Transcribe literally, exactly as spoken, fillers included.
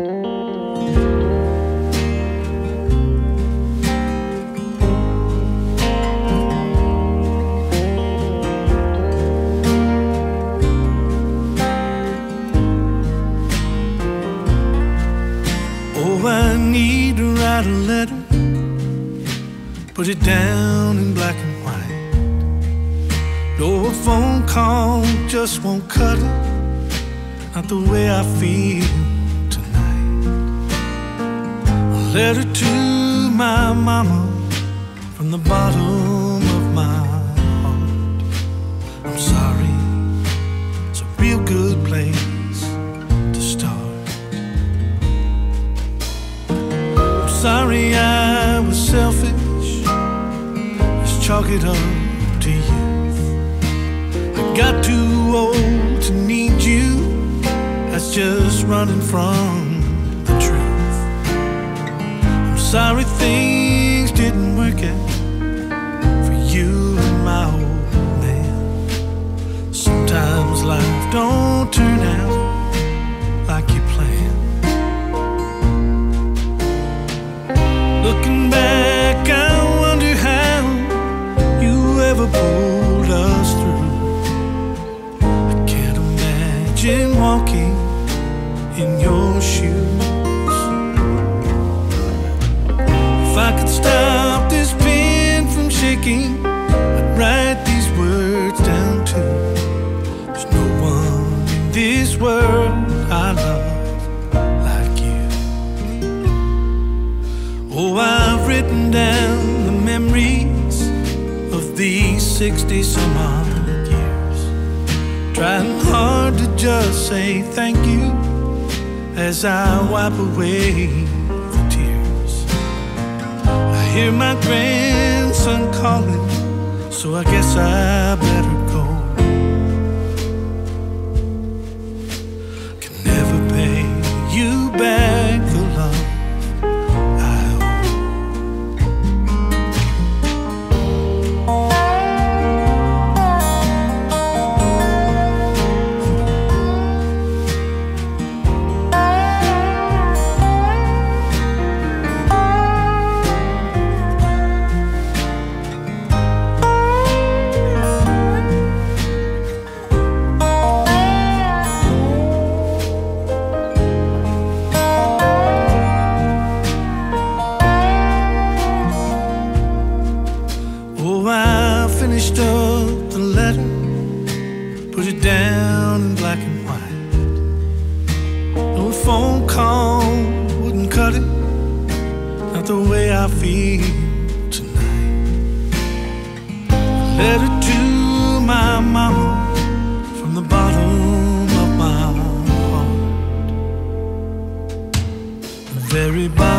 Oh, I need to write a letter, put it down in black and white. No, a phone call just won't cut it, not the way I feel tonight. A letter to my mama from the bottom of my heart. I'm sorry, it's a real good place to start. I'm sorry I was selfish, let's chalk it up to youth. I got too old to need you, that's just running from the truth. I'm sorry things didn't work out for you and my old man. Sometimes life don't turn out like you planned. Looking back, I wonder how you ever pulled us through. I can't imagine walking in your shoes. If I could stop this pen from shaking, I'd write these words down too. There's no one in this world I love like you. Oh, I've written down the memories of these sixty some odd years, trying hard to just say thank you as I wipe away the tears. I hear my grandson calling, so I guess I better go. Can never pay you back the love I owe. Oh, I finished up the letter, put it down in black and white. No phone call wouldn't cut it, not the way I feel tonight. A letter to my mama from the bottom of my heart, the very bottom.